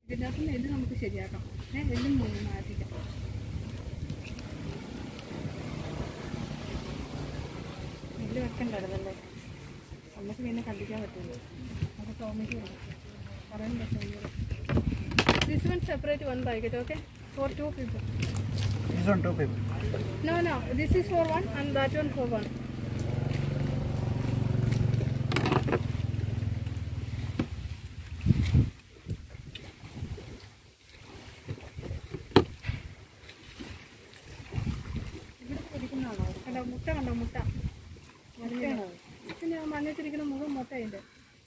ഇതിനകത്ത് എല്ല് നമുക്ക് ശരിയാക്കാം. എല്ലും മാറ്റിക്കാം. എല്ല് വെക്കണ്ടായിരുന്നല്ലേ, നമുക്ക് പിന്നെ കണ്ടിക്കാൻ പറ്റുള്ളൂ. അപ്പോൾ ടോമയ്ക്ക് പറയാൻ പറ്റും. This one separate one packet, okay? For 2 people. This one 2 people. No, this is for 1 and that one for 1. മുട്ട കണ്ടോ, മുട്ട പിന്നെ മണ്ണിട്ടിരിക്കുന്ന മുഖം മുട്ട അതിൻ്റെ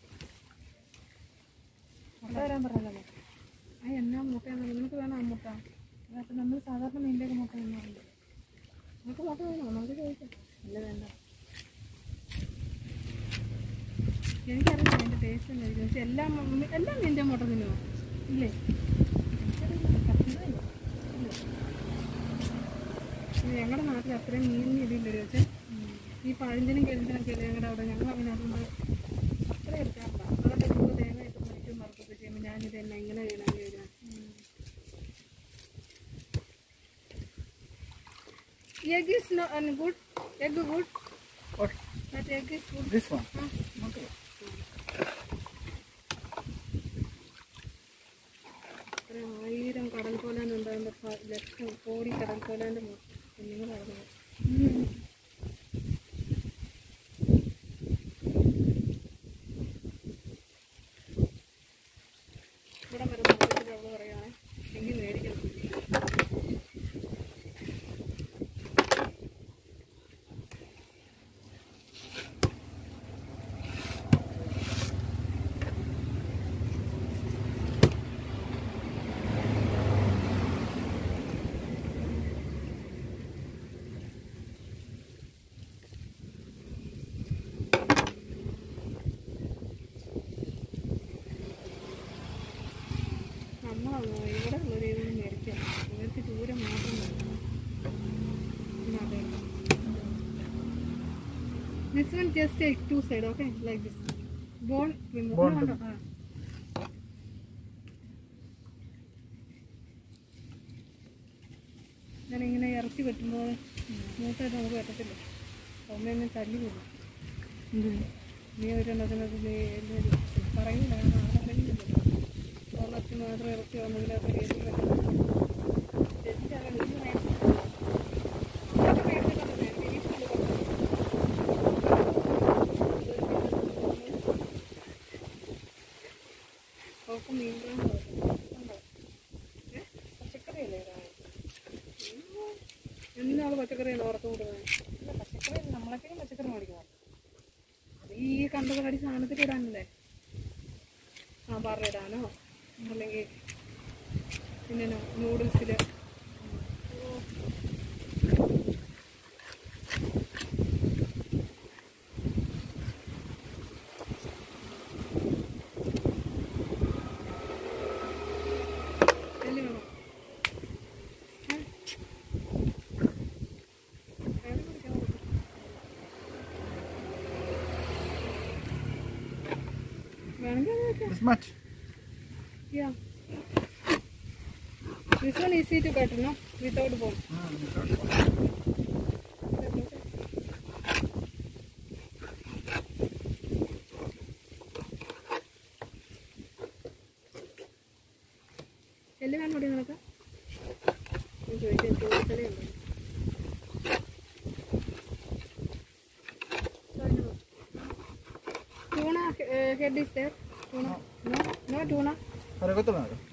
മുട്ട വരാൻ പറഞ്ഞല്ലോ. ആ എന്നാ മുട്ടയാണ് നിങ്ങൾക്ക് വേണം? ആ മുട്ട അപ്പം നമ്മൾ സാധാരണ മീനിലേക്ക് മുട്ട തന്നെയുണ്ട്. നമുക്ക് മുട്ട വേണോ? നമുക്ക് ചോദിക്കാം. അല്ല വേണ്ട, എനിക്കറിയില്ല അതിൻ്റെ ടേസ്റ്റ് എന്തായിരിക്കും. പക്ഷെ എല്ലാം മീനിൻ്റെ മുട്ട തിന്നുമോ? ഇല്ലേ, ഞങ്ങളുടെ നാട്ടിൽ അത്രയും മീനിന് ഇതില്ലല്ലോ വെച്ചാൽ ഈ പഴഞ്ചനും കെഴുന്തനൊക്കെ അല്ലേ ഞങ്ങളുടെ അവിടെ. ഞങ്ങൾ അങ്ങനെ അതുകൊണ്ട് അത്ര എടുക്കാറില്ല. അതുകൊണ്ട് നമുക്ക് തേങ്ങ ഇട്ട് പൊരിക്കും വറുപ്പൊക്കെ ചെയ്യുമ്പോൾ ഞാനിത് തന്നെ എങ്ങനെ ചെയ്യണം ചെയ്യണം. Egg is no good. Egg good. What? That egg is good. This one. Okay. അത്ര 1000 കടൽ കോലാനുണ്ട്. അതിൻ്റെ ലക്ഷം കോടി കടൽ കോലാൻ്റെ കുഞ്ഞുങ്ങൾ നടന്നത്. ഇവിടെ വരുമ്പോൾ അവള് പറയുകയാണെ എങ്കിൽ മേടിക്കണം. നമ്മളാണോ ഇവിടെ ഉള്ളൊരു ഇതിന് മേടിക്കാം. ഇവർക്ക് ദൂരം മാത്രം നോക്കണം. This one just take 2 sides, okay? Like this. Bone remove. ഞാനിങ്ങനെ ഇറക്കി വെട്ടുമ്പോൾ മൂത്തായിട്ട് നമുക്ക് പറ്റത്തില്ല. അമ്മ തല്ലി കൊടുക്കും. നീ ഒരെണ്ണത്തിനകത്ത് നീ പറയുന്നില്ല, കാരണം ആരും അറിയുന്നില്ലല്ലോ. ഒരെണ്ണത്തിന് മാത്രം ഇറക്കി വന്നെങ്കിലൊക്കെ രീതിയിലൊക്കെ ശരിക്കാണ്. ഇത് പച്ചക്കറിയല്ലേ എന്നാണ് പച്ചക്കറിയാണ് ഓർത്ത് കൊടുക്കുന്നത്. അല്ല, പച്ചക്കറി നമ്മളൊക്കെ പച്ചക്കറി മേടിക്കണം. അത് ഈ കണ്ടപടി സാധനത്തിൽ ഇടാനല്ലേ, സാമ്പാറിലിടാനോ അല്ലെങ്കിൽ പിന്നെ നൂഡിൽസിൽ. This much? Yeah. This one easy to cut, no? Without bone. Without bone. എല്ലാം വേണം കൂടി നിനക്ക് ചോദിക്കാൻ ചോദിച്ചതേയുള്ളൂ. Tuna head is there? Tuna? No tuna? Haragotto.